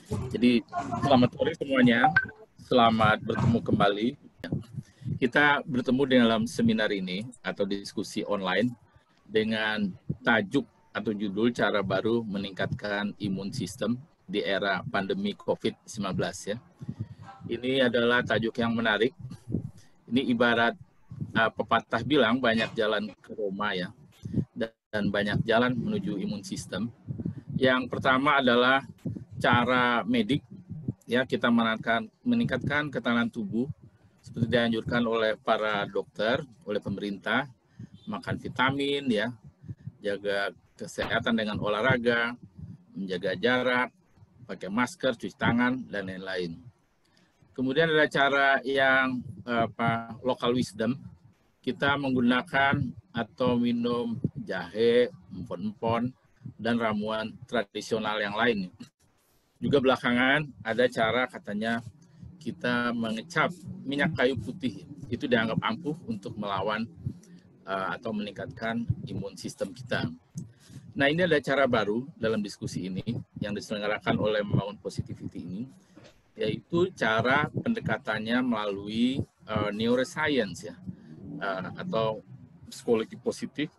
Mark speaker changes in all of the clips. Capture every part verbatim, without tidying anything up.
Speaker 1: Jadi selamat sore semuanya, selamat bertemu kembali. Kita bertemu dalam seminar ini atau diskusi online dengan tajuk atau judul cara baru meningkatkan imun sistem di era pandemi COVID sembilan belas ya. Ini adalah tajuk yang menarik. Ini ibarat uh, pepatah bilang banyak jalan ke Roma ya, dan banyak jalan menuju imun sistem. Yang pertama adalah cara medik, ya, kita meningkatkan, meningkatkan ketahanan tubuh seperti dianjurkan oleh para dokter, oleh pemerintah, makan vitamin, ya, jaga kesehatan dengan olahraga, menjaga jarak, pakai masker, cuci tangan, dan lain-lain. Kemudian ada cara yang apa, local wisdom, kita menggunakan atau minum jahe, empon-empon, dan ramuan tradisional yang lain. Juga belakangan ada cara katanya kita mengecap minyak kayu putih. Itu dianggap ampuh untuk melawan uh, atau meningkatkan imun sistem kita. Nah, ini ada cara baru dalam diskusi ini yang diselenggarakan oleh Membangun Positivity ini, yaitu cara pendekatannya melalui uh, neuroscience ya, uh, atau psikologi positif.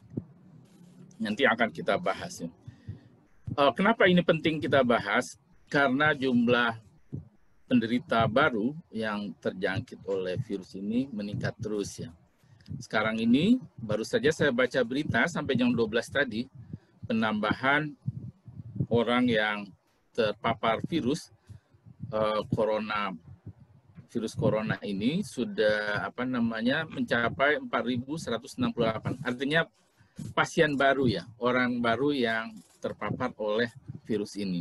Speaker 1: Nanti akan kita bahas ya. Uh, kenapa ini penting kita bahas? Karena jumlah penderita baru yang terjangkit oleh virus ini meningkat terus ya. Sekarang ini baru saja saya baca berita sampai jam dua belas tadi, penambahan orang yang terpapar virus uh, corona virus corona ini sudah apa namanya mencapai empat ribu seratus enam puluh delapan. Artinya pasien baru ya, orang baru yang terpapar oleh virus ini.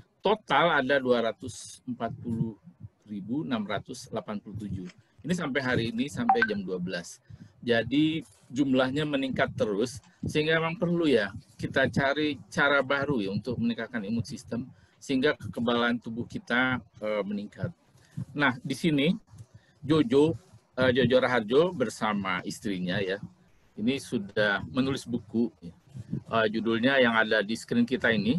Speaker 1: Total ada dua ratus empat puluh ribu enam ratus delapan puluh tujuh. Ini sampai hari ini sampai jam dua belas. Jadi jumlahnya meningkat terus sehingga memang perlu ya kita cari cara baru ya untuk meningkatkan imun sistem sehingga kekebalan tubuh kita uh, meningkat. Nah, di sini Jojo uh, Jojo Raharjo bersama istrinya ya. Ini sudah menulis buku uh, judulnya yang ada di screen kita ini,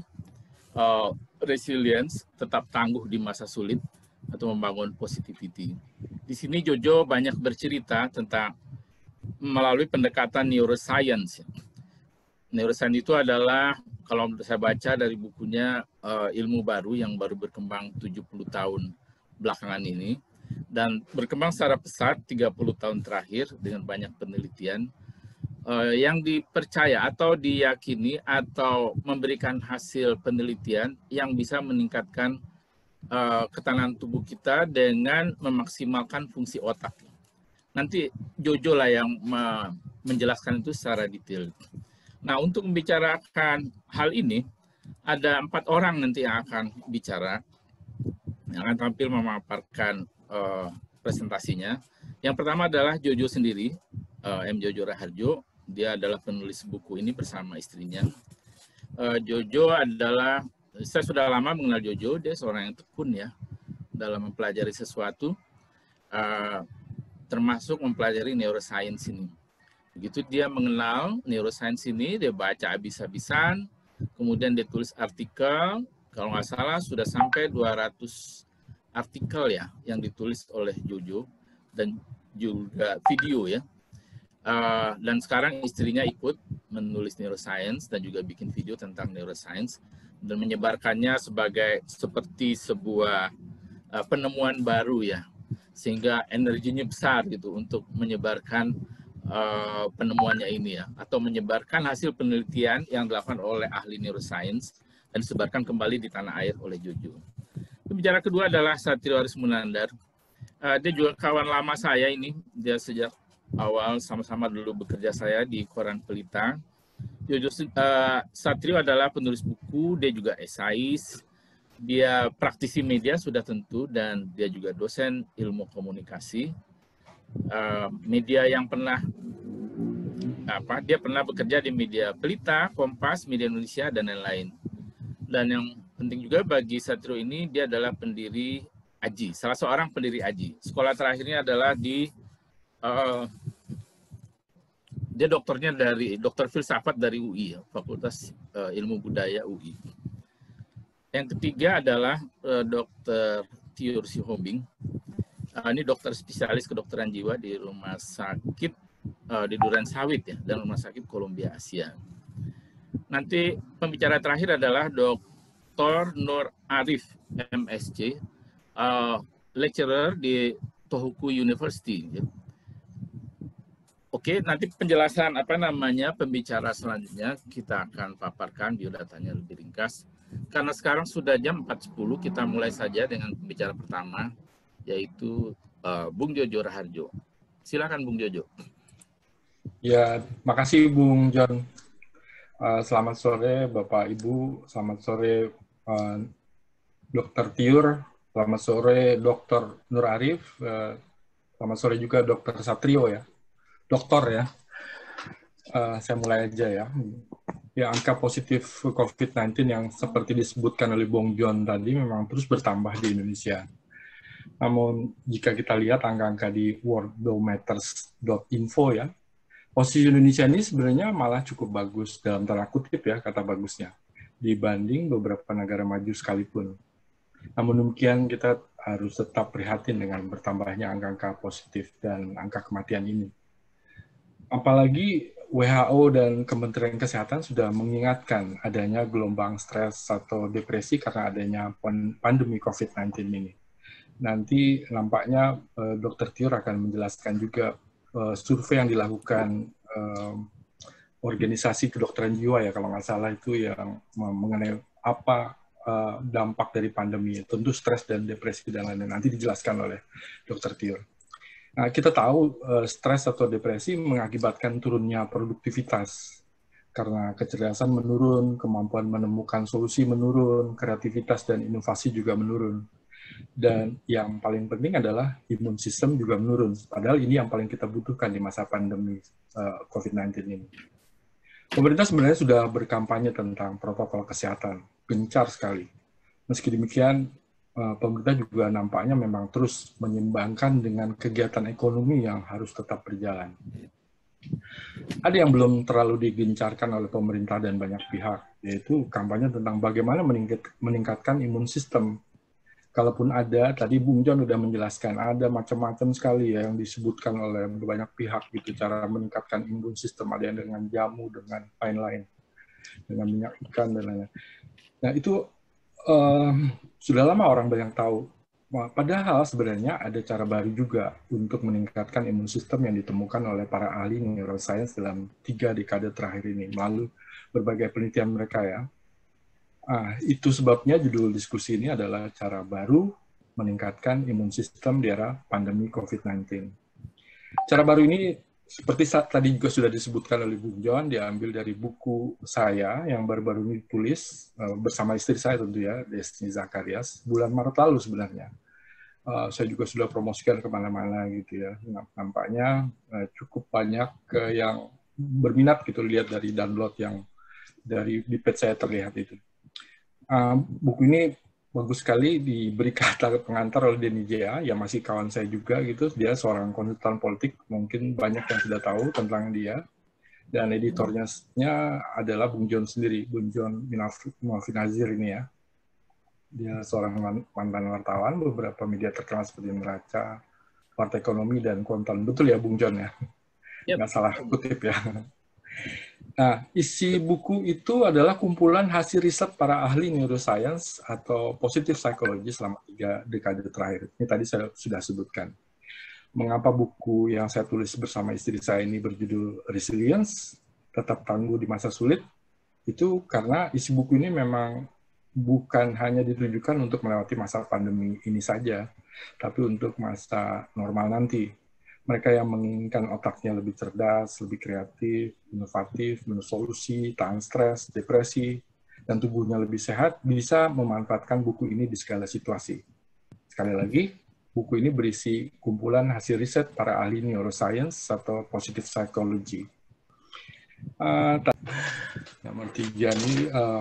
Speaker 1: uh, Resilience, tetap tangguh di masa sulit atau membangun positivity. Di sini Jojo banyak bercerita tentang melalui pendekatan neuroscience. Neuroscience itu adalah kalau saya baca dari bukunya uh, ilmu baru yang baru berkembang tujuh puluh tahun belakangan ini dan berkembang secara pesat tiga puluh tahun terakhir dengan banyak penelitian uh, yang dipercaya atau diyakini atau memberikan hasil penelitian yang bisa meningkatkan uh, ketahanan tubuh kita dengan memaksimalkan fungsi otak. Nanti Jojo lah yang me menjelaskan itu secara detail. Nah, untuk membicarakan hal ini, ada empat orang nanti yang akan bicara, yang akan tampil memaparkan uh, presentasinya. Yang pertama adalah Jojo sendiri, uh, M. Jojo Raharjo. Dia adalah penulis buku ini bersama istrinya. Uh, Jojo adalah, saya sudah lama mengenal Jojo, dia seorang yang tekun ya dalam mempelajari sesuatu, uh, termasuk mempelajari neuroscience ini. Begitu dia mengenal neuroscience ini, dia baca habis-habisan, kemudian dia tulis artikel, kalau nggak salah sudah sampai dua ratus artikel ya yang ditulis oleh Jojo, dan juga video ya. Uh, dan sekarang istrinya ikut menulis neuroscience dan juga bikin video tentang neuroscience dan menyebarkannya sebagai seperti sebuah uh, penemuan baru ya, sehingga energinya besar gitu untuk menyebarkan uh, penemuannya ini ya, atau menyebarkan hasil penelitian yang dilakukan oleh ahli neuroscience dan disebarkan kembali di tanah air oleh Jojo. Pembicara kedua adalah Satrio Arismunandar. Uh, dia juga kawan lama saya ini, dia sejak awal sama-sama dulu bekerja saya di Koran Pelita. Jojo uh, Satrio adalah penulis buku, dia juga esais, dia praktisi media sudah tentu, dan dia juga dosen ilmu komunikasi. Uh, media yang pernah apa? Dia pernah bekerja di media Pelita, Kompas, Media Indonesia, dan lain-lain. Dan yang penting juga bagi Satrio ini, dia adalah pendiri A J I, salah seorang pendiri A J I. Sekolah terakhirnya adalah di uh, dia dokternya dari dokter filsafat dari U I, Fakultas uh, Ilmu Budaya U I. Yang ketiga adalah uh, dokter Tiur Sihombing. Uh, ini dokter spesialis kedokteran jiwa di Rumah Sakit uh, di Duren Sawit ya, dan Rumah Sakit Columbia Asia. Nanti pembicara terakhir adalah dokter Nur Arif M Si, uh, lecturer di Tohoku University. Ya. Oke, nanti penjelasan apa namanya pembicara selanjutnya kita akan paparkan biodatanya lebih ringkas. Karena sekarang sudah jam empat sepuluh, kita mulai saja dengan pembicara pertama, yaitu uh, Bung Jojo Raharjo. Silakan Bung Jojo.
Speaker 2: Ya, makasih Bung John. Uh, selamat sore Bapak Ibu, selamat sore uh, Dokter Tiur, selamat sore Dokter Nur Arif, uh, selamat sore juga Dokter Satrio ya, Dokter ya. Uh, saya mulai aja ya. Ya, angka positif COVID sembilan belas yang seperti disebutkan oleh Bung John tadi memang terus bertambah di Indonesia. Namun jika kita lihat angka-angka di worldometers dot info ya, posisi Indonesia ini sebenarnya malah cukup bagus dalam tanda kutip ya, kata bagusnya, dibanding beberapa negara maju sekalipun. Namun demikian kita harus tetap prihatin dengan bertambahnya angka-angka positif dan angka kematian ini. Apalagi W H O dan Kementerian Kesehatan sudah mengingatkan adanya gelombang stres atau depresi karena adanya pandemi COVID sembilan belas ini. Nanti nampaknya eh, Dokter Tiur akan menjelaskan juga eh, survei yang dilakukan eh, organisasi kedokteran jiwa ya kalau nggak salah itu yang mengenai apa eh, dampak dari pandemi. Tentu stres dan depresi dan lain-lain. Nanti dijelaskan oleh Dokter Tiur. Nah, kita tahu uh, stres atau depresi mengakibatkan turunnya produktivitas karena kecerdasan menurun, kemampuan menemukan solusi menurun, kreativitas dan inovasi juga menurun. Dan yang paling penting adalah imun sistem juga menurun. Padahal ini yang paling kita butuhkan di masa pandemi uh, COVID sembilan belas ini. Pemerintah sebenarnya sudah berkampanye tentang protokol kesehatan, gencar sekali. Meski demikian, pemerintah juga nampaknya memang terus menyeimbangkan dengan kegiatan ekonomi yang harus tetap berjalan. Ada yang belum terlalu digencarkan oleh pemerintah dan banyak pihak, yaitu kampanye tentang bagaimana meningkatkan imun sistem. Kalaupun ada, tadi Bung John sudah menjelaskan, ada macam-macam sekali ya yang disebutkan oleh banyak pihak, gitu, cara meningkatkan imun sistem, ada yang dengan jamu, dengan lain-lain, dengan minyak ikan, dan lain-lain. Nah, itu Um, sudah lama orang banyak tahu. Padahal sebenarnya ada cara baru juga untuk meningkatkan imun sistem yang ditemukan oleh para ahli neuroscience dalam tiga dekade terakhir ini melalui berbagai penelitian mereka ya. Ah, itu sebabnya judul diskusi ini adalah cara baru meningkatkan imun sistem di era pandemi COVID sembilan belas. Cara baru ini seperti tadi juga sudah disebutkan oleh Bung John, diambil dari buku saya yang baru-baru ini ditulis uh, bersama istri saya tentu ya, Destiny Zakarias, bulan Maret lalu sebenarnya. Uh, saya juga sudah promosikan kemana-mana gitu ya. Nampaknya uh, cukup banyak uh, yang berminat gitu lihat dari download yang dari di page saya terlihat itu. Uh, buku ini bagus sekali diberi kata pengantar oleh Denny Jaya, yang masih kawan saya juga gitu. Dia seorang konsultan politik, mungkin banyak yang sudah tahu tentang dia. Dan editornya adalah Bung John sendiri, Bung John Muafinazir ini ya. Dia seorang mantan wartawan, beberapa media terkenal seperti Neraca, Warta Ekonomi, dan Kontan. Betul ya Bung John ya? Yep. Nggak salah kutip ya. Nah, isi buku itu adalah kumpulan hasil riset para ahli neuroscience atau positive psychology selama tiga dekade terakhir. Ini tadi saya sudah sebutkan. Mengapa buku yang saya tulis bersama istri saya ini berjudul Resilience, tetap tangguh di masa sulit? Itu karena isi buku ini memang bukan hanya ditujukan untuk melewati masa pandemi ini saja, tapi untuk masa normal nanti. Mereka yang menginginkan otaknya lebih cerdas, lebih kreatif, inovatif, menurut solusi, tahan stres, depresi, dan tubuhnya lebih sehat, bisa memanfaatkan buku ini di segala situasi. Sekali lagi, buku ini berisi kumpulan hasil riset para ahli neuroscience atau positive psychology. Uh, nomor tiga ini, uh,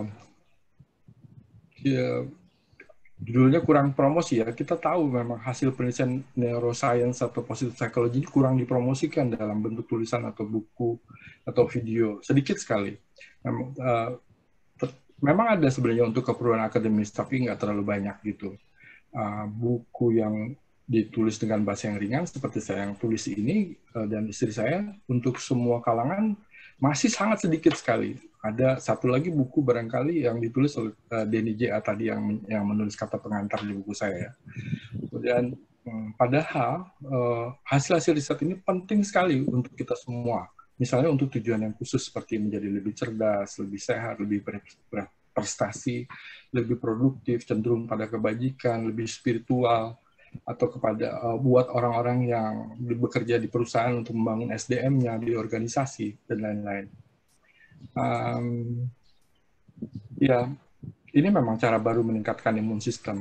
Speaker 2: ya, judulnya kurang promosi ya. Kita tahu memang hasil penelitian neuroscience atau positive psychology kurang dipromosikan dalam bentuk tulisan atau buku atau video, sedikit sekali. memang ada sebenarnya untuk keperluan akademis, tapi nggak terlalu banyak gitu. Uh, buku yang ditulis dengan bahasa yang ringan seperti saya yang tulis ini uh, dan istri saya, untuk semua kalangan masih sangat sedikit sekali. Ada satu lagi buku barangkali yang ditulis oleh uh, Denny J A tadi yang yang menulis kata pengantar di buku saya. Kemudian um, padahal uh, hasil-hasil riset ini penting sekali untuk kita semua. Misalnya untuk tujuan yang khusus seperti menjadi lebih cerdas, lebih sehat, lebih berprestasi, lebih produktif, cenderung pada kebajikan, lebih spiritual, atau kepada uh, buat orang-orang yang bekerja di perusahaan untuk membangun S D M-nya di organisasi dan lain-lain. Um, ya, ini memang cara baru meningkatkan imun sistem.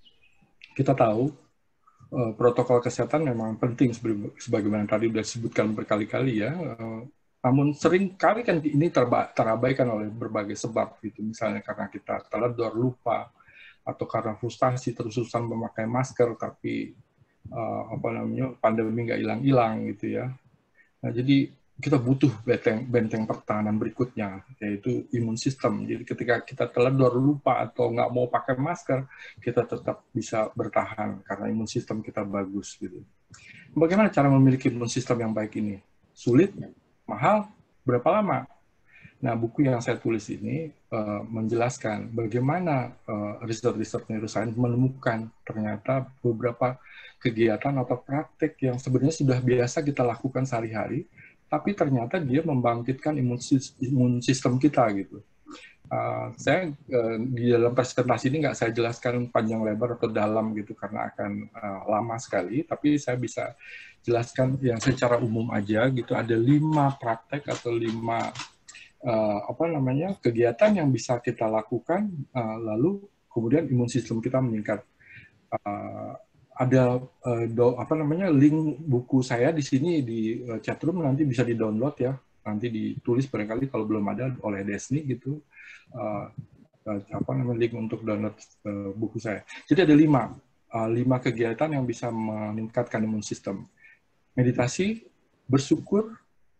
Speaker 2: Kita tahu uh, protokol kesehatan memang penting sebagaimana tadi sudah disebutkan berkali-kali ya. Uh, namun sering kali kan ini terba terabaikan oleh berbagai sebab gitu. Misalnya karena kita teledor, lupa, atau karena frustasi terus-terusan memakai masker tapi uh, apa namanya pandemi nggak hilang-hilang gitu ya. Nah, jadi kita butuh benteng, benteng pertahanan berikutnya, yaitu imun sistem. Jadi ketika kita teledor, lupa, atau nggak mau pakai masker, kita tetap bisa bertahan karena imun sistem kita bagus gitu. Bagaimana cara memiliki imun sistem yang baik ini? Sulit? Mahal? Berapa lama? Nah, buku yang saya tulis ini uh, menjelaskan bagaimana uh, riset-riset neuroscience menemukan ternyata beberapa kegiatan atau praktek yang sebenarnya sudah biasa kita lakukan sehari-hari, tapi ternyata dia membangkitkan imun, imun sistem kita gitu. Uh, saya uh, di dalam presentasi ini nggak saya jelaskan panjang lebar atau dalam gitu karena akan uh, lama sekali, tapi saya bisa jelaskan yang secara umum aja gitu. Ada lima praktek atau lima uh, apa namanya kegiatan yang bisa kita lakukan, uh, lalu kemudian imun sistem kita meningkat. Uh, ada uh, do, apa namanya link buku saya di sini di uh, chatroom, nanti bisa di download ya, nanti ditulis barangkali kalau belum ada oleh Desni gitu, uh, uh, apa namanya link untuk download uh, buku saya. Jadi ada lima uh, lima kegiatan yang bisa meningkatkan imun sistem: meditasi, bersyukur,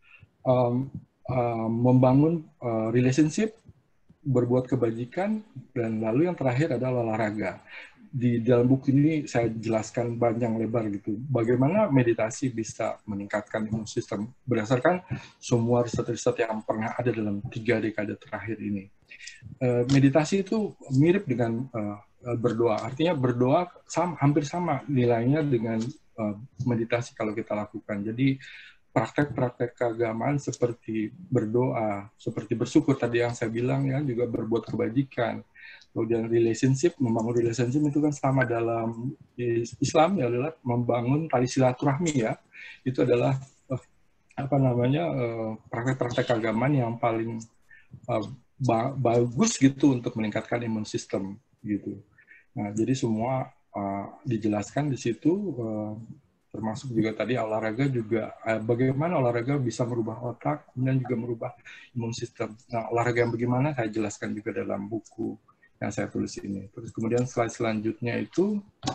Speaker 2: um, uh, membangun uh, relationship, berbuat kebajikan, dan lalu yang terakhir adalah olahraga. Di dalam buku ini saya jelaskan panjang lebar gitu, bagaimana meditasi bisa meningkatkan imun sistem berdasarkan semua riset-riset yang pernah ada dalam tiga dekade terakhir ini. Uh, meditasi itu mirip dengan uh, berdoa, artinya berdoa sama, hampir sama nilainya dengan uh, meditasi kalau kita lakukan. Jadi praktek-praktek keagamaan seperti berdoa, seperti bersyukur tadi yang saya bilang ya, juga berbuat kebajikan. Kemudian relationship, membangun relationship itu kan sama dalam Islam ya, adalah membangun tali silaturahmi ya. Itu adalah uh, apa namanya praktek-praktek uh, keagamaan yang paling uh, ba bagus gitu untuk meningkatkan imun sistem gitu. Nah, jadi semua uh, dijelaskan di situ. Uh, termasuk juga tadi olahraga juga, eh, bagaimana olahraga bisa merubah otak dan juga merubah imun sistem. Nah, olahraga yang bagaimana saya jelaskan juga dalam buku yang saya tulis ini. Terus kemudian slide selanjutnya itu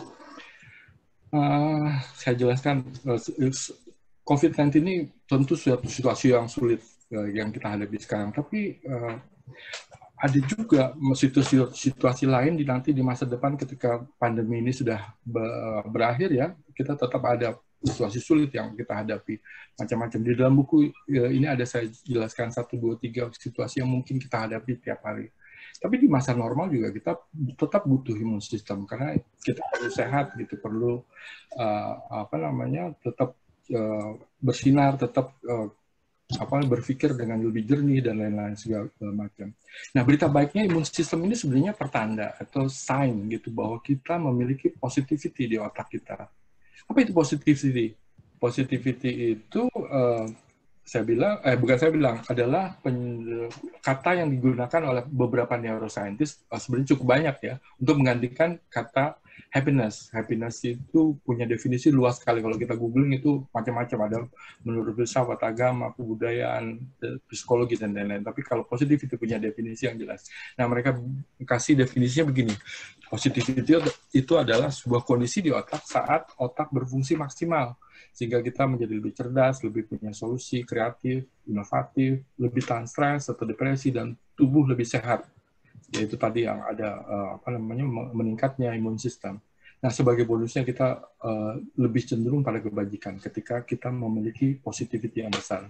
Speaker 2: uh, saya jelaskan uh, COVID sembilan belas ini tentu suatu situasi yang sulit uh, yang kita hadapi sekarang, tapi uh, ada juga situasi, situasi lain di nanti di masa depan ketika pandemi ini sudah berakhir ya, kita tetap ada situasi sulit yang kita hadapi macam-macam. Di dalam buku ini ada saya jelaskan satu, dua, tiga situasi yang mungkin kita hadapi tiap hari. Tapi di masa normal juga kita tetap butuh imun sistem karena kita perlu sehat gitu, perlu uh, apa namanya tetap uh, bersinar, tetap uh, apa berpikir dengan lebih jernih dan lain-lain segala macam. Nah, berita baiknya imun sistem ini sebenarnya pertanda atau sign gitu bahwa kita memiliki positivity di otak kita. Apa itu positivity? Positivity itu uh, saya bilang, eh bukan saya bilang, adalah pen, kata yang digunakan oleh beberapa neuroscientist, uh, sebenarnya cukup banyak ya, untuk menggantikan kata happiness. Happiness itu punya definisi luas sekali. Kalau kita googling itu macam-macam, ada menurut filsafat, agama, kebudayaan, psikologi, dan lain-lain. Tapi kalau positivity punya definisi yang jelas. Nah, mereka kasih definisinya begini. Positivity itu adalah sebuah kondisi di otak saat otak berfungsi maksimal, sehingga kita menjadi lebih cerdas, lebih punya solusi, kreatif, inovatif, lebih tahan stres atau depresi, dan tubuh lebih sehat. yaitu tadi yang ada uh, apa namanya meningkatnya imun sistem. Nah, sebagai bonusnya kita uh, lebih cenderung pada kebajikan ketika kita memiliki positivity yang besar.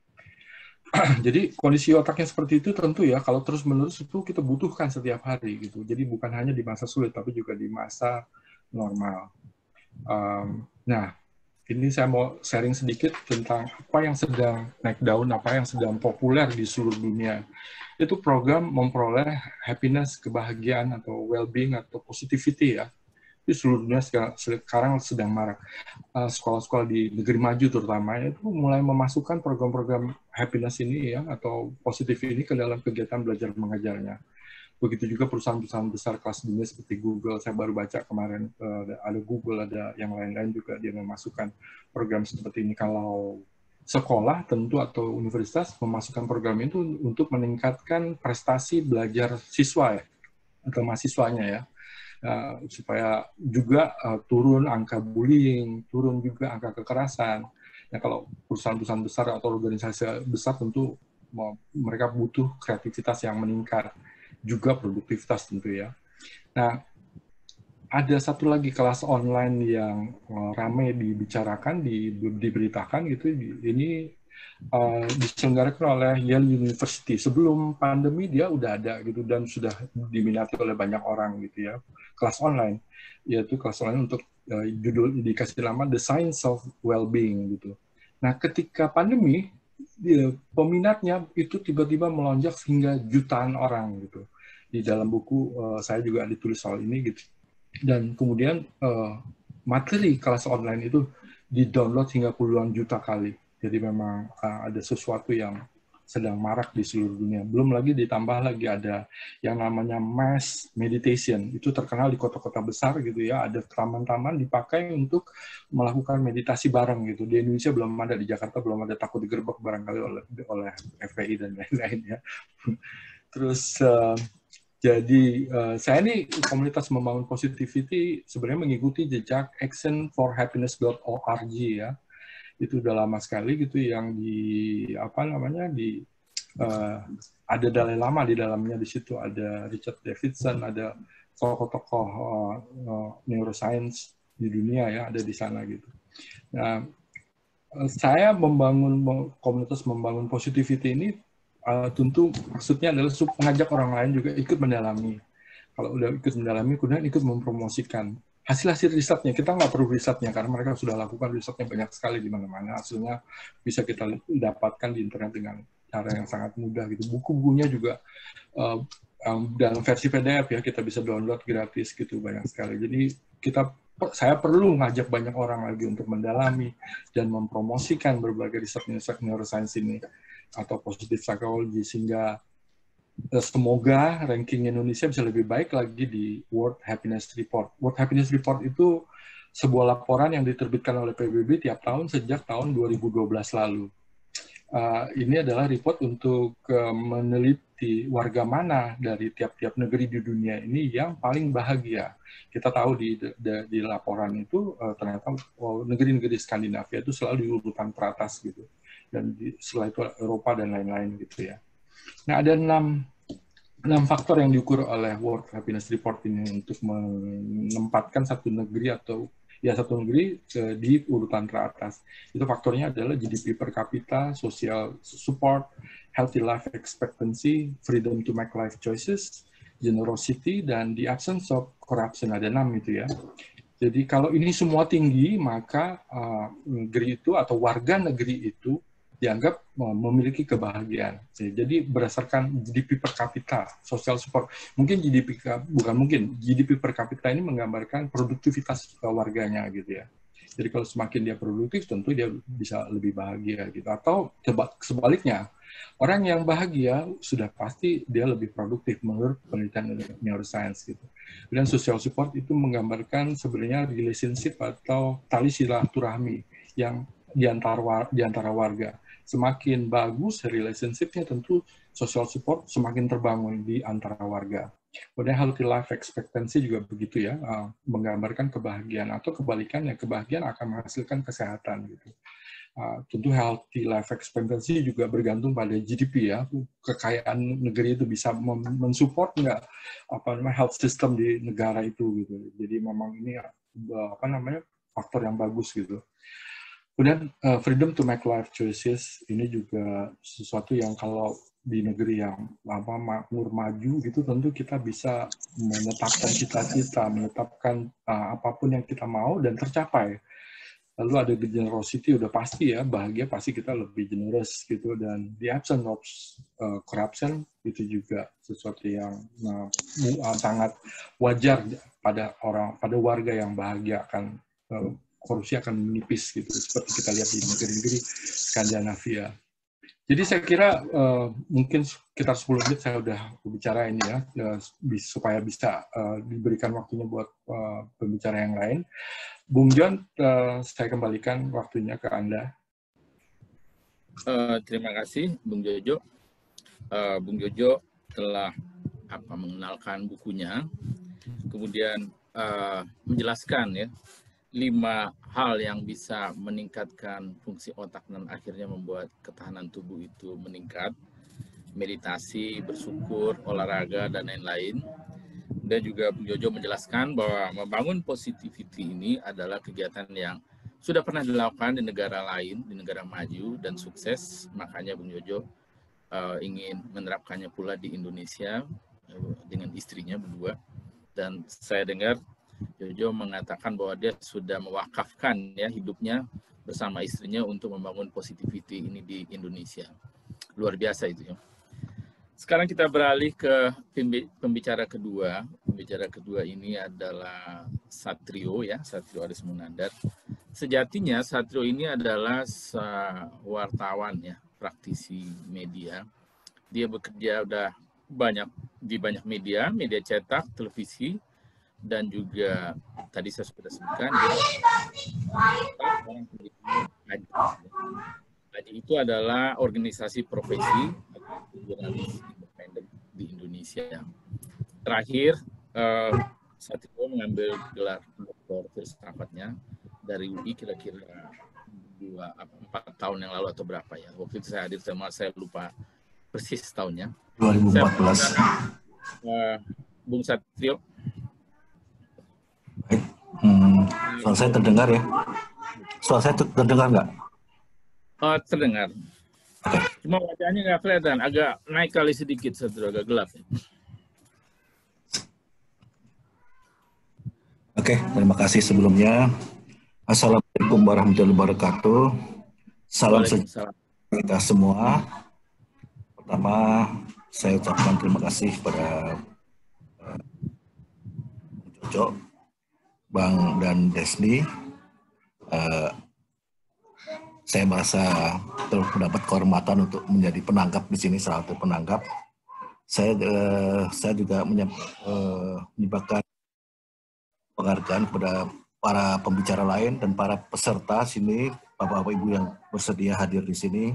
Speaker 2: Jadi kondisi otaknya seperti itu tentu ya kalau terus-menerus itu kita butuhkan setiap hari gitu. Jadi bukan hanya di masa sulit tapi juga di masa normal. Um, nah, ini saya mau sharing sedikit tentang apa yang sedang naik daun, apa yang sedang populer di seluruh dunia. Itu program memperoleh happiness, kebahagiaan atau well-being atau positivity ya. Di seluruh dunia sekarang sedang marak. Sekolah-sekolah di negeri maju terutama itu mulai memasukkan program-program happiness ini ya atau positif ini ke dalam kegiatan belajar mengajarnya. Begitu juga perusahaan-perusahaan besar kelas dunia seperti Google, saya baru baca kemarin ada Google, ada yang lain-lain juga dia memasukkan program seperti ini. Kalau sekolah tentu atau universitas memasukkan program itu untuk meningkatkan prestasi belajar siswa ya atau mahasiswanya ya. Uh, supaya juga uh, turun angka bullying, turun juga angka kekerasan. Nah, kalau perusahaan-perusahaan besar atau organisasi besar tentu mau, mereka butuh kreativitas yang meningkat, juga produktivitas tentu ya. Nah, ada satu lagi kelas online yang uh, ramai dibicarakan, di, diberitakan gitu. Ini uh, diselenggarakan oleh Yale University. Sebelum pandemi dia udah ada gitu dan sudah diminati oleh banyak orang gitu ya. Kelas online, yaitu kelas online untuk uh, judul dikasih nama The Science of Well-being gitu. Nah, ketika pandemi, dia, peminatnya itu tiba-tiba melonjak hingga jutaan orang gitu. Di dalam buku uh, saya juga ditulis soal ini gitu. Dan kemudian uh, materi kelas online itu di-download hingga puluhan juta kali. Jadi memang uh, ada sesuatu yang sedang marak di seluruh dunia. Belum lagi ditambah lagi ada yang namanya mass meditation. Itu terkenal di kota-kota besar gitu ya. Ada taman-taman dipakai untuk melakukan meditasi bareng gitu. Di Indonesia belum ada, di Jakarta belum ada, takut digerebek barangkali oleh oleh F P I dan lain-lain ya. Terus uh, jadi uh, saya ini komunitas membangun positivity sebenarnya mengikuti jejak action for happiness dot org ya. Itu udah lama sekali gitu yang di apa namanya di uh, ada Dalai Lama di dalamnya, di situ ada Richard Davidson, ada tokoh-tokoh uh, uh, neuroscience di dunia ya ada di sana gitu. Nah, uh, saya membangun komunitas membangun positivity ini uh, tentu maksudnya adalah mengajak orang lain juga ikut mendalami. Kalau udah ikut mendalami, kemudian ikut mempromosikan hasil-hasil risetnya. Kita nggak perlu risetnya karena mereka sudah lakukan risetnya banyak sekali di mana-mana. Hasilnya bisa kita dapatkan di internet dengan cara yang sangat mudah gitu. Buku-bukunya juga uh, um, dalam versi P D F ya kita bisa download gratis gitu banyak sekali. Jadi kita saya perlu ngajak banyak orang lagi untuk mendalami dan mempromosikan berbagai riset neuroscience ini atau positive psychology sehingga semoga ranking Indonesia bisa lebih baik lagi di World Happiness Report. World Happiness Report itu sebuah laporan yang diterbitkan oleh P B B tiap tahun sejak tahun dua ribu dua belas lalu. Uh, ini adalah report untuk uh, meneliti warga mana dari tiap-tiap negeri di dunia ini yang paling bahagia. Kita tahu di, di, di laporan itu uh, ternyata oh, negeri-negeri Skandinavia itu selalu di urutan teratas gitu. Dan di, setelah itu Eropa dan lain-lain gitu ya. Nah, ada enam, enam faktor yang diukur oleh World Happiness Report ini untuk menempatkan satu negeri atau ya satu negeri eh, di urutan teratas. Itu faktornya adalah G D P per kapita, social support, healthy life expectancy, freedom to make life choices, generosity, dan the absence of corruption. Ada enam itu ya. Jadi kalau ini semua tinggi, maka uh, negeri itu atau warga negeri itu dianggap memiliki kebahagiaan. Jadi berdasarkan G D P per kapita, social support, mungkin G D P bukan mungkin G D P per kapita ini menggambarkan produktivitas warganya gitu ya. Jadi kalau semakin dia produktif, tentu dia bisa lebih bahagia gitu. Atau sebaliknya, orang yang bahagia sudah pasti dia lebih produktif menurut penelitian neuroscience gitu. Dan social support itu menggambarkan sebenarnya relationship atau tali silaturahmi yang di antara di antara warga. Semakin bagus relationship-nya, tentu social support semakin terbangun di antara warga. Kemudian healthy life expectancy juga begitu ya, uh, menggambarkan kebahagiaan atau kebalikannya, kebahagiaan akan menghasilkan kesehatan gitu. Uh, tentu healthy life expectancy juga bergantung pada G D P ya. Kekayaan negeri itu bisa mensupport nggak apa namanya health system di negara itu gitu. Jadi memang ini apa namanya faktor yang bagus gitu. Kemudian uh, freedom to make life choices ini juga sesuatu yang kalau di negeri yang apa makmur maju gitu tentu kita bisa menetapkan cita-cita, menetapkan uh, apapun yang kita mau dan tercapai. Lalu ada generosity, udah pasti ya, bahagia pasti kita lebih generous gitu, dan the absence of uh, corruption itu juga sesuatu yang uh, sangat wajar pada orang, pada warga yang bahagia akan uh, korupsi akan menipis gitu, seperti kita lihat di negeri-negeri Skandinavia. Jadi saya kira uh, mungkin sekitar sepuluh menit saya udah berbicara ini ya, uh, supaya bisa uh, diberikan waktunya buat uh, pembicara yang lain. Bung John, uh, saya kembalikan waktunya ke Anda.
Speaker 1: Uh, terima kasih, Bung Jojo. Uh, Bung Jojo telah apa mengenalkan bukunya, kemudian uh, menjelaskan ya lima hal yang bisa meningkatkan fungsi otak dan akhirnya membuat ketahanan tubuh itu meningkat, meditasi, bersyukur, olahraga dan lain-lain. Dan juga Bung Jojo menjelaskan bahwa membangun positivity ini adalah kegiatan yang sudah pernah dilakukan di negara lain, di negara maju dan sukses. Makanya Bung Jojo uh, ingin menerapkannya pula di Indonesia uh, dengan istrinya berdua. Dan saya dengar Jojo mengatakan bahwa dia sudah mewakafkan ya hidupnya bersama istrinya untuk membangun positivity ini di Indonesia. Luar biasa itu ya. Sekarang kita beralih ke pembicara kedua. Pembicara kedua ini adalah Satrio ya, Satrio Aris Munandar. Sejatinya Satrio ini adalah wartawan ya, praktisi media. Dia bekerja udah banyak di banyak media, media cetak, televisi, dan juga tadi saya sudah sebutkan dia orang Haji itu adalah organisasi profesi jurnalis independen di Indonesia. Terakhir, eh, Satrio mengambil gelar doktor filsafatnya dari U I kira-kira dua empat tahun yang lalu atau berapa ya. Waktu itu saya hadir sama saya lupa persis tahunnya.
Speaker 3: dua ribu empat belas.
Speaker 1: Saya, uh, Bung Satrio.
Speaker 3: Baik. Hmm, suara saya terdengar ya? Suara saya terdengar nggak?
Speaker 1: Oh, terdengar. Cuma wajahnya nggak kelihatan, agak naik kali sedikit, Satrio, agak gelap.
Speaker 3: Oke, terima kasih sebelumnya. Assalamualaikum warahmatullahi wabarakatuh. Salam sejahtera kita semua. Pertama, saya ucapkan terima kasih kepada uh, Jojo, Bang dan Desni. Uh, saya merasa terus mendapat kehormatan untuk menjadi penanggap di sini, salah satu penanggap. Saya uh, saya juga menyebabkan uh, penghargaan kepada para pembicara lain dan para peserta sini, Bapak-Bapak Ibu yang bersedia hadir di sini.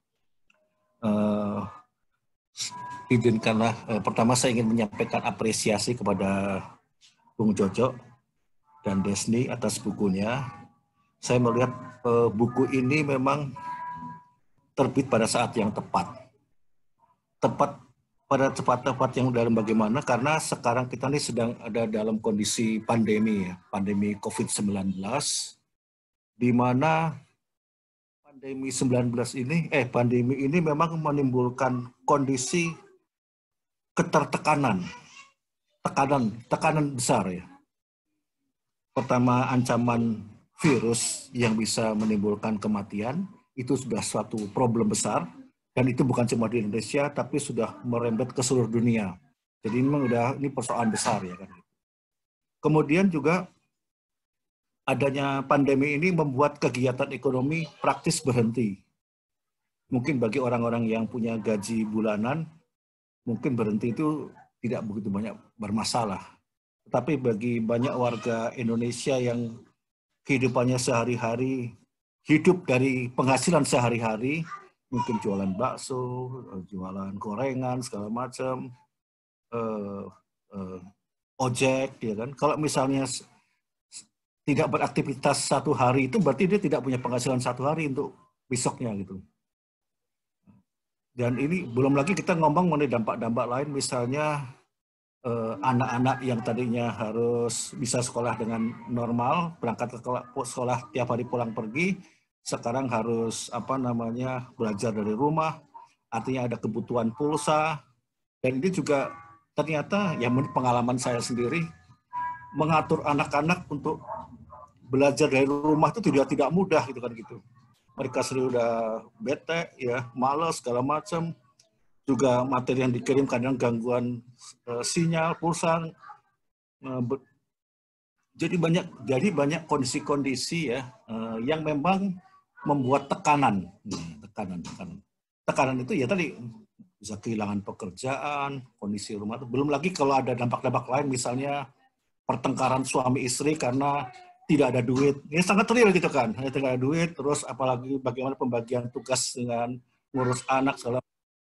Speaker 3: Uh, izinkanlah uh, pertama saya ingin menyampaikan apresiasi kepada Bung Jojo dan Desni atas bukunya. Saya melihat uh, buku ini memang terbit pada saat yang tepat. Tepat pada tepat-tepat yang dalam bagaimana, karena sekarang kita ini sedang ada dalam kondisi pandemi, ya, pandemi covid sembilan belas, di mana pandemi sembilan belas ini, eh pandemi ini memang menimbulkan kondisi ketertekanan, tekanan, tekanan besar ya. Pertama, ancaman virus yang bisa menimbulkan kematian, itu sudah suatu problem besar, dan itu bukan cuma di Indonesia, tapi sudah merembet ke seluruh dunia. Jadi memang udah ini persoalan besar ya kan. Kemudian juga adanya pandemi ini membuat kegiatan ekonomi praktis berhenti. Mungkin bagi orang-orang yang punya gaji bulanan, mungkin berhenti itu tidak begitu banyak bermasalah. Tetapi bagi banyak warga Indonesia yang kehidupannya sehari-hari, hidup dari penghasilan sehari-hari, mungkin jualan bakso, jualan gorengan, segala macam, uh, uh, ojek, ya kan. Kalau misalnya tidak beraktivitas satu hari itu berarti dia tidak punya penghasilan satu hari untuk besoknya gitu. Dan ini belum lagi kita ngomong mengenai dampak-dampak lain, misalnya anak-anak eh, yang tadinya harus bisa sekolah dengan normal, berangkat ke sekolah tiap hari pulang pergi, sekarang harus apa namanya belajar dari rumah, artinya ada kebutuhan pulsa, dan ini juga ternyata ya menurut pengalaman saya sendiri, mengatur anak-anak untuk belajar dari rumah itu tidak tidak mudah gitu kan gitu. Mereka sendiri udah bete, ya, malas segala macam. Juga materi yang dikirim kadang gangguan uh, sinyal, pulsa. Uh, jadi banyak jadi banyak kondisi-kondisi ya uh, yang memang membuat tekanan, hmm, tekanan, tekanan. Tekanan itu ya tadi bisa kehilangan pekerjaan, kondisi rumah. Belum lagi kalau ada dampak-dampak lain, misalnya pertengkaran suami istri karena tidak ada duit. Ini sangat real gitu kan. Hanya tidak ada duit, terus apalagi bagaimana pembagian tugas dengan ngurus anak, segala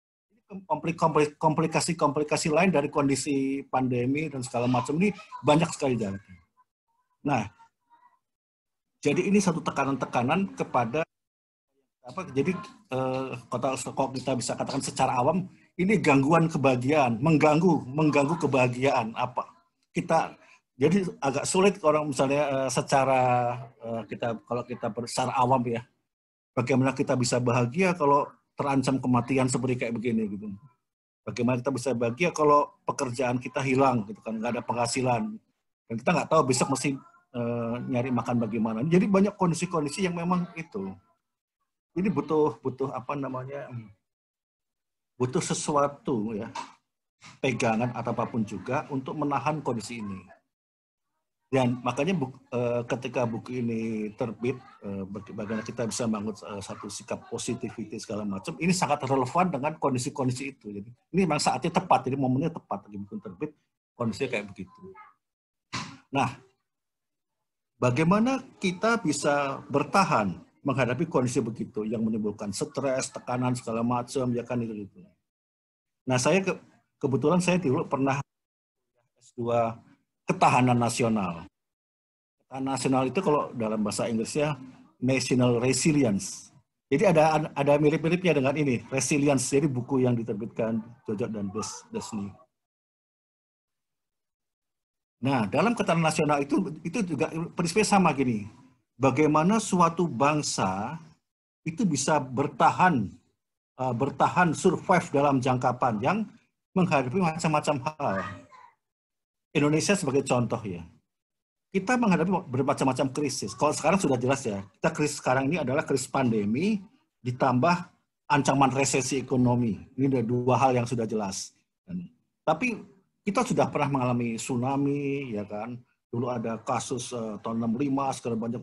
Speaker 3: komplikasi-komplikasi lain dari kondisi pandemi dan segala macam ini banyak sekali jalan. Nah, jadi ini satu tekanan-tekanan kepada apa? Jadi eh, kalau kita bisa katakan secara awam, ini gangguan kebahagiaan, mengganggu, mengganggu kebahagiaan apa? Kita Jadi agak sulit orang misalnya secara kita kalau kita secara awam ya, bagaimana kita bisa bahagia kalau terancam kematian seperti kayak begini gitu. Bagaimana kita bisa bahagia kalau pekerjaan kita hilang gitu kan, nggak ada penghasilan dan kita nggak tahu besok mesti uh, nyari makan bagaimana. Jadi banyak kondisi-kondisi yang memang itu. Ini butuh butuh apa namanya butuh sesuatu ya, pegangan atau apapun juga untuk menahan kondisi ini. Dan makanya buku, uh, ketika buku ini terbit, uh, bagaimana kita bisa bangun uh, satu sikap positivity segala macam, ini sangat relevan dengan kondisi-kondisi itu. Jadi ini memang saatnya tepat, jadi momennya tepat lagi buku terbit, kondisinya kayak begitu. Nah, bagaimana kita bisa bertahan menghadapi kondisi begitu yang menimbulkan stres, tekanan segala macam, ya kan itu itu. Nah, saya ke, kebetulan saya dulu pernah S dua ketahanan nasional. Ketahanan nasional itu kalau dalam bahasa Inggrisnya national resilience. Jadi ada ada mirip-miripnya dengan ini, resilience. Jadi buku yang diterbitkan Jojo dan Desni. Nah, dalam ketahanan nasional itu itu juga prinsipnya sama gini. Bagaimana suatu bangsa itu bisa bertahan uh, bertahan survive dalam jangka panjang menghadapi macam-macam hal. Indonesia sebagai contoh ya, kita menghadapi bermacam-macam krisis. Kalau sekarang sudah jelas ya, kita krisis sekarang ini adalah krisis pandemi ditambah ancaman resesi ekonomi. Ini ada dua hal yang sudah jelas. Dan, tapi kita sudah pernah mengalami tsunami, ya kan? Dulu ada kasus uh, tahun enam puluh lima, sekarang banyak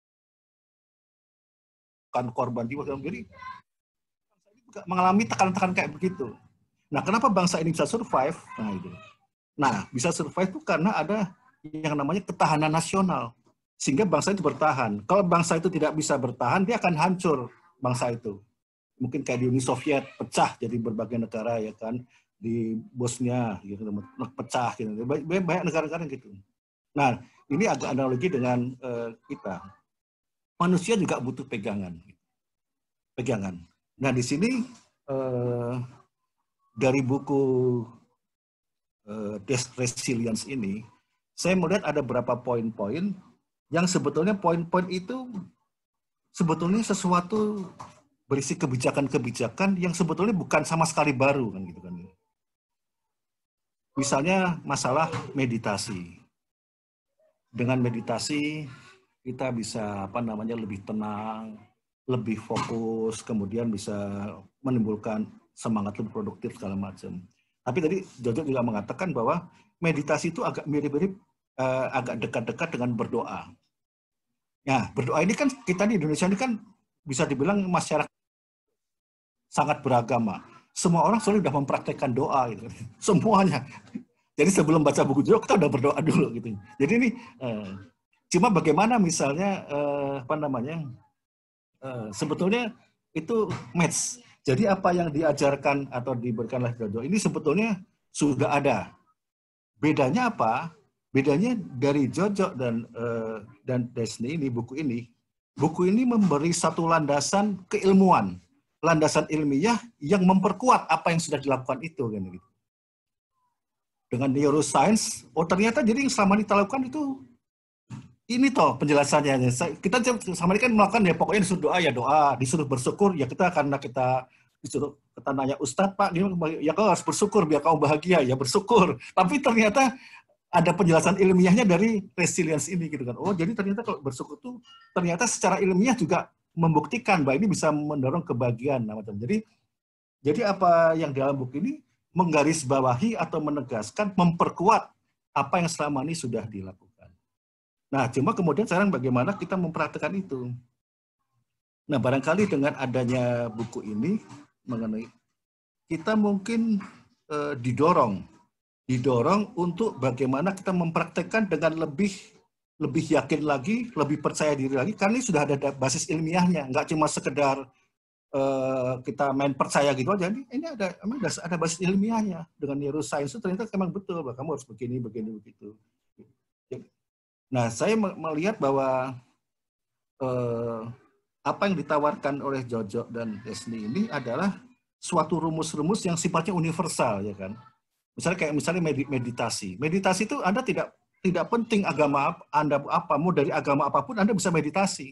Speaker 3: kan korban jiwa. Jadi mengalami tekanan-tekanan kayak begitu. Nah, kenapa bangsa ini bisa survive? Nah itu. Nah, bisa survive itu karena ada yang namanya ketahanan nasional. Sehingga bangsa itu bertahan. Kalau bangsa itu tidak bisa bertahan, dia akan hancur bangsa itu. Mungkin kayak di Uni Soviet, pecah jadi berbagai negara, ya kan. Di Bosnia, gitu, pecah. Gitu. Banyak negara-negara gitu. Nah, ini agak analogi dengan uh, kita. Manusia juga butuh pegangan. Pegangan. Nah, di sini uh, dari buku resilience ini, saya melihat ada beberapa poin-poin yang sebetulnya poin-poin itu sebetulnya sesuatu berisi kebijakan-kebijakan yang sebetulnya bukan sama sekali baru kan gitu kan. Misalnya masalah meditasi. Dengan meditasi kita bisa apa namanya lebih tenang, lebih fokus, kemudian bisa menimbulkan semangat lebih produktif segala macam. Tapi tadi Jojo juga mengatakan bahwa meditasi itu agak mirip-mirip, uh, agak dekat-dekat dengan berdoa. Nah, berdoa ini kan kita di Indonesia ini kan bisa dibilang masyarakat sangat beragama. Semua orang selalu sudah mempraktekkan doa gitu. Semuanya. Jadi sebelum baca buku Jojo kita udah berdoa dulu gitu. Jadi ini uh, cuma bagaimana misalnya uh, apa namanya? Uh, sebetulnya itu match. Jadi apa yang diajarkan atau diberikan oleh Jojo ini sebetulnya sudah ada. Bedanya apa? Bedanya dari Jojo dan uh, dan Desni ini buku ini buku ini memberi satu landasan keilmuan, landasan ilmiah yang memperkuat apa yang sudah dilakukan itu. Gitu. Dengan neuroscience, oh ternyata jadi yang selama ini kita lakukan itu, ini toh penjelasannya. Kita sama ini kan melakukan ya pokoknya disuruh doa ya doa, disuruh bersyukur ya kita karena kita disuruh kita nanya Ustadz Pak, ya kau harus bersyukur biar kau bahagia, ya bersyukur. Tapi ternyata ada penjelasan ilmiahnya dari resilience ini gitu kan. Oh, jadi ternyata kalau bersyukur itu ternyata secara ilmiah juga membuktikan bahwa ini bisa mendorong kebahagiaan. Nah, macam. Jadi jadi apa yang dalam buku ini menggarisbawahi atau menegaskan, memperkuat apa yang selama ini sudah dilakukan. Nah, cuma kemudian sekarang bagaimana kita mempraktikkan itu. Nah, barangkali dengan adanya buku ini mengenai kita mungkin eh, didorong didorong untuk bagaimana kita mempraktekkan dengan lebih lebih yakin lagi, lebih percaya diri lagi, karena ini sudah ada basis ilmiahnya, nggak cuma sekedar uh, kita main percaya gitu aja. Ini ada emang ada basis ilmiahnya dengan neuroscience itu ternyata memang betul bahwa kamu harus begini, begini, begitu. Nah, saya melihat bahwa uh, apa yang ditawarkan oleh Jojo dan Desni ini adalah suatu rumus-rumus yang sifatnya universal, ya kan? Misalnya kayak misalnya meditasi. Meditasi itu Anda tidak tidak penting agama Anda apa, mau dari agama apapun Anda bisa meditasi.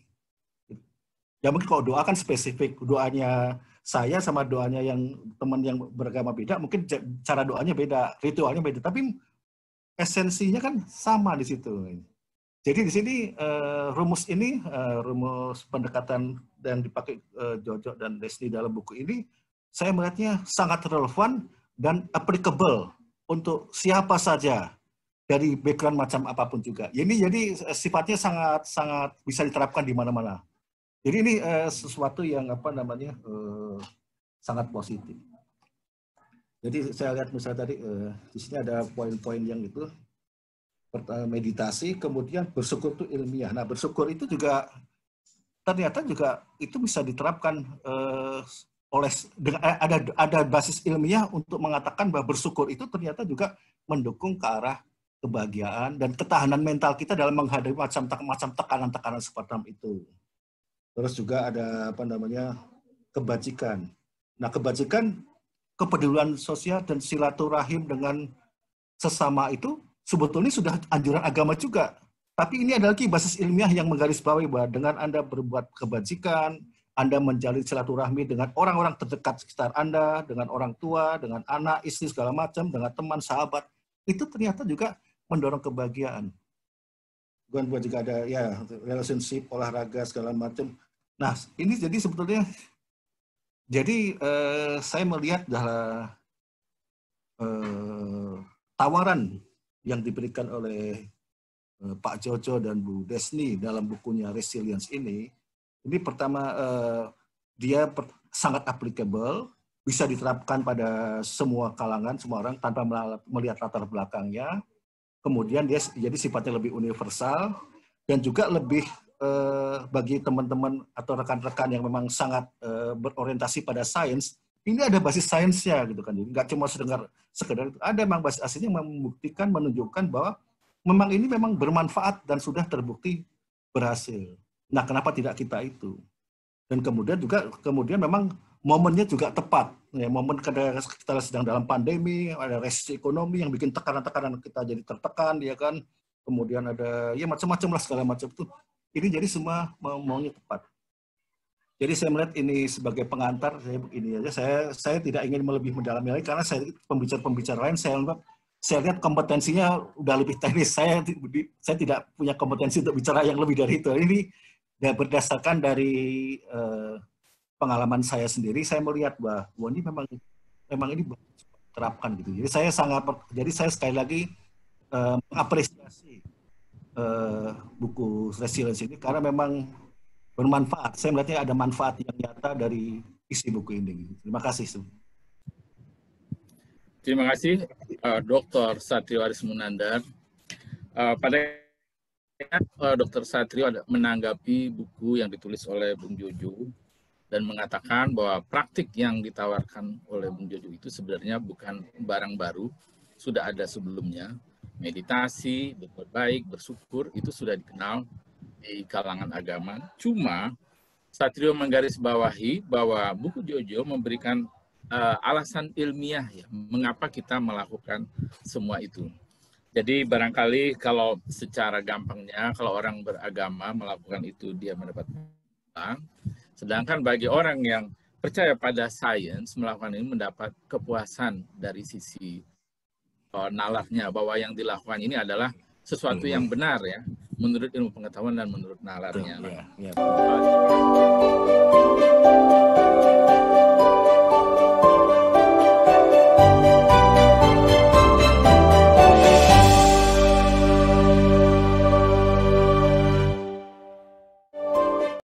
Speaker 3: Ya mungkin kalau doa kan spesifik, doanya saya sama doanya yang teman yang beragama beda, mungkin cara doanya beda, ritualnya beda, tapi esensinya kan sama di situ. Jadi di sini uh, rumus ini, uh, rumus pendekatan yang dipakai uh, Jojo dan Desni dalam buku ini, saya melihatnya sangat relevan dan applicable untuk siapa saja dari background macam apapun juga. Ini jadi sifatnya sangat sangat bisa diterapkan di mana-mana. Jadi ini uh, sesuatu yang apa namanya uh, sangat positif. Jadi saya lihat misalnya tadi uh, di sini ada poin-poin yang itu pertama meditasi, kemudian bersyukur itu ilmiah. Nah bersyukur itu juga ternyata juga itu bisa diterapkan uh, oleh dengan, ada ada basis ilmiah untuk mengatakan bahwa bersyukur itu ternyata juga mendukung ke arah kebahagiaan dan ketahanan mental kita dalam menghadapi macam macam tekanan-tekanan seperti itu. Terus juga ada apa namanya kebajikan. Nah kebajikan, kepedulian sosial dan silaturahim dengan sesama itu sebetulnya sudah anjuran agama juga. Tapi ini ada lagi basis ilmiah yang menggarisbawahi bahwa dengan Anda berbuat kebajikan, Anda menjalin silaturahmi dengan orang-orang terdekat sekitar Anda, dengan orang tua, dengan anak, istri, segala macam, dengan teman, sahabat, itu ternyata juga mendorong kebahagiaan. Bukan juga ada ya relationship, olahraga, segala macam. Nah, ini jadi sebetulnya, jadi eh, saya melihat adalah eh, tawaran yang diberikan oleh eh, Pak Jojo dan Bu Desni dalam bukunya Resilience ini, ini pertama eh, dia per, sangat applicable, bisa diterapkan pada semua kalangan, semua orang tanpa melihat latar belakangnya. Kemudian dia jadi sifatnya lebih universal dan juga lebih eh, bagi teman-teman atau rekan-rekan yang memang sangat eh, berorientasi pada sains, ini ada basis sainsnya gitu kan. Jadi nggak cuma sedengar sekedar itu, ada memang basis aslinya membuktikan, menunjukkan bahwa memang ini memang bermanfaat dan sudah terbukti berhasil. Nah, kenapa tidak kita itu? Dan kemudian juga kemudian memang momennya juga tepat. Ya, momen kita sedang dalam pandemi, ada resesi ekonomi yang bikin tekanan-tekanan kita jadi tertekan, ya kan. Kemudian ada ya macam-macam lah segala macam itu. Ini jadi semua maunya tepat. Jadi saya melihat ini sebagai pengantar, saya begini aja. Saya saya tidak ingin lebih mendalami lagi karena saya pembicara-pembicara lain saya lihat saya lihat kompetensinya udah lebih teknis. Saya saya tidak punya kompetensi untuk bicara yang lebih dari itu. Ini berdasarkan dari eh, pengalaman saya sendiri, saya melihat bahwa wah, ini memang memang ini diterapkan gitu. Jadi saya sangat jadi saya sekali lagi eh, mengapresiasi eh, buku Resilience ini karena memang bermanfaat. Saya melihatnya ada manfaat yang nyata dari isi buku ini. Terima kasih.
Speaker 1: Terima kasih, uh, Doktor Satrio Arismunandar. Uh, pada uh, Doktor Satrio ada menanggapi buku yang ditulis oleh Bung Jojo dan mengatakan bahwa praktik yang ditawarkan oleh Bung Jojo itu sebenarnya bukan barang baru, sudah ada sebelumnya. Meditasi, berbuat baik, bersyukur itu sudah dikenal di kalangan agama. Cuma Satrio menggarisbawahi bahwa buku Jojo memberikan uh, alasan ilmiah ya, mengapa kita melakukan semua itu. Jadi barangkali kalau secara gampangnya, kalau orang beragama melakukan itu dia mendapat pahala, sedangkan bagi orang yang percaya pada sains melakukan ini mendapat kepuasan dari sisi uh, nalarnya, bahwa yang dilakukan ini adalah sesuatu yang benar ya, menurut ilmu pengetahuan dan menurut nalarnya.
Speaker 3: Ya, ya.